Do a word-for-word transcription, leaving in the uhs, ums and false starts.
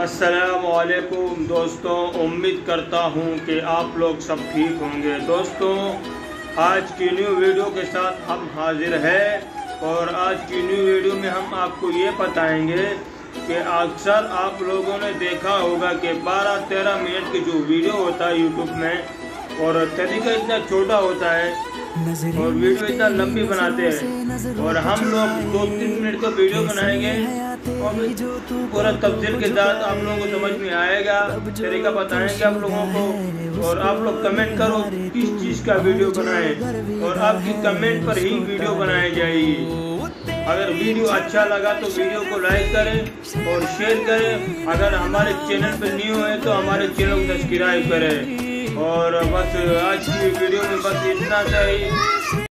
अस्सलामुअलैकुम दोस्तों, उम्मीद करता हूँ कि आप लोग सब ठीक होंगे। दोस्तों, आज की न्यू वीडियो के साथ हम हाजिर हैं और आज की न्यू वीडियो में हम आपको ये बताएंगे कि अक्सर आप लोगों ने देखा होगा कि बारह तेरह मिनट की जो वीडियो होता है यूट्यूब में, और तरीका इतना छोटा होता है और वीडियो इतना लंबी बनाते हैं, और हम लोग दो तीन मिनट का वीडियो बनाएंगे और पूरा तफसील के साथ आप लोगों को समझ में आएगा, तरीका बताएंगे आप लोगों को। और आप लोग कमेंट करो किस चीज़ का वीडियो बनाएं, और आपकी कमेंट पर ही वीडियो बनाई जाएगी। अगर वीडियो अच्छा लगा तो वीडियो को लाइक करें और शेयर करें। अगर हमारे चैनल पर न्यू है तो हमारे चैनल को सब्सक्राइब करें। और बस आज की वीडियो में बस इतना था ही।